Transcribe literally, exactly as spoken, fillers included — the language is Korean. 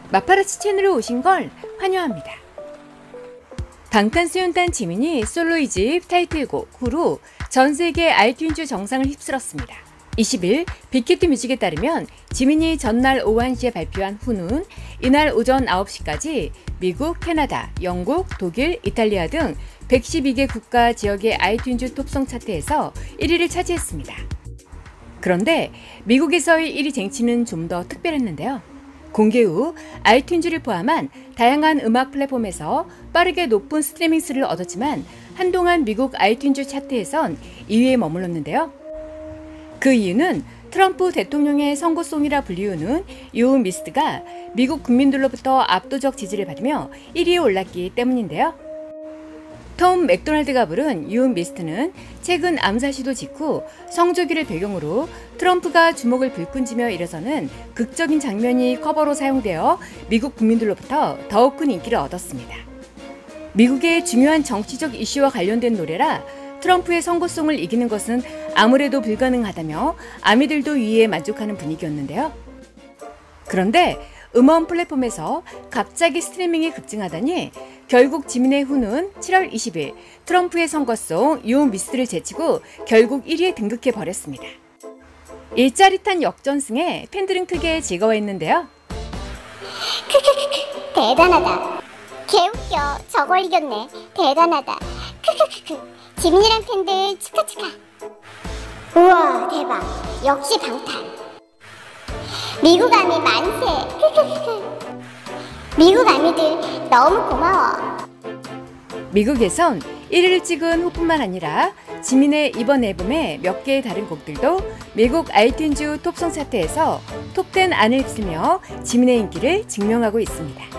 마파라치 채널에 오신 걸 환영합니다. 방탄소년단 지민이 솔로 이 집 타이틀곡 후로 전 세계 아이튠즈 정상을 휩쓸었습니다. 이십 일 빅히트 뮤직에 따르면 지민이 전날 오후 한 시에 발표한 후는 이날 오전 아홉 시까지 미국, 캐나다, 영국, 독일, 이탈리아 등 백십이 개 국가 지역의 아이튠즈 톱송 차트에서 일 위를 차지했습니다. 그런데 미국에서의 일 위 쟁취는 좀 더 특별했는데요. 공개 후 아이튠즈를 포함한 다양한 음악 플랫폼에서 빠르게 높은 스트리밍 수를 얻었지만 한동안 미국 아이튠즈 차트에선 이 위에 머물렀는데요. 그 이유는 트럼프 대통령의 선거송이라 불리우는 You Missed가 미국 국민들로부터 압도적 지지를 받으며 일 위에 올랐기 때문인데요. 톰 맥도날드가 부른 You Missed는 최근 암살 시도 직후 성조기를 배경으로 트럼프가 주먹을 불끈쥐며 일어서는 극적인 장면이 커버로 사용되어 미국 국민들로부터 더욱 큰 인기를 얻었습니다. 미국의 중요한 정치적 이슈와 관련된 노래라 트럼프의 선거송을 이기는 것은 아무래도 불가능하다며 아미들도 이에 만족하는 분위기였는데요. 그런데 음원 플랫폼에서 갑자기 스트리밍이 급증하다니 결국 지민의 후는 칠월 이십일 트럼프의 선거송 You Missed를 제치고 결국 일 위에 등극해 버렸습니다. 이 짜릿한 역전승에 팬들은 크게 즐거워했는데요. 크크크크 대단하다. 개웃겨. 저걸 이겼네. 대단하다. 크크크크 지민이랑 팬들 축하 축하. 우와 대박. 역시 방탄. 미국 아미 만세. 크크크크 미국 아미들 너무 고마워. 미국에선 일 위를 찍은 후뿐만 아니라 지민의 이번 앨범의 몇 개의 다른 곡들도 미국 아이튠즈 톱송 차트에서 톱 텐 안을 휩쓸며 지민의 인기를 증명하고 있습니다.